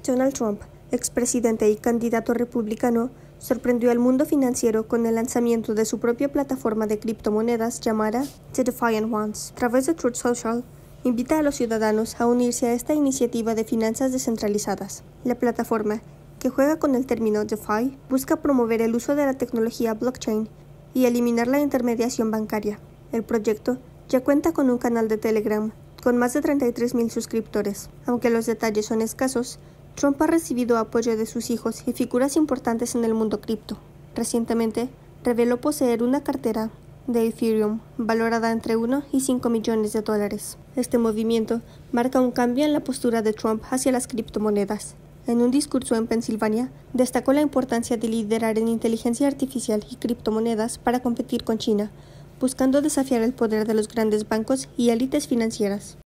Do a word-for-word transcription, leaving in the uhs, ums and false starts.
Donald Trump, expresidente y candidato republicano, sorprendió al mundo financiero con el lanzamiento de su propia plataforma de criptomonedas llamada The Defiant Ones. A través de Truth Social, invita a los ciudadanos a unirse a esta iniciativa de finanzas descentralizadas. La plataforma, que juega con el término DeFi, busca promover el uso de la tecnología blockchain y eliminar la intermediación bancaria. El proyecto ya cuenta con un canal de Telegram con más de treinta y tres mil suscriptores. Aunque los detalles son escasos, Trump ha recibido apoyo de sus hijos y figuras importantes en el mundo cripto. Recientemente, reveló poseer una cartera de Ethereum valorada entre uno y cinco millones de dólares. Este movimiento marca un cambio en la postura de Trump hacia las criptomonedas. En un discurso en Pensilvania, destacó la importancia de liderar en inteligencia artificial y criptomonedas para competir con China, buscando desafiar el poder de los grandes bancos y élites financieras.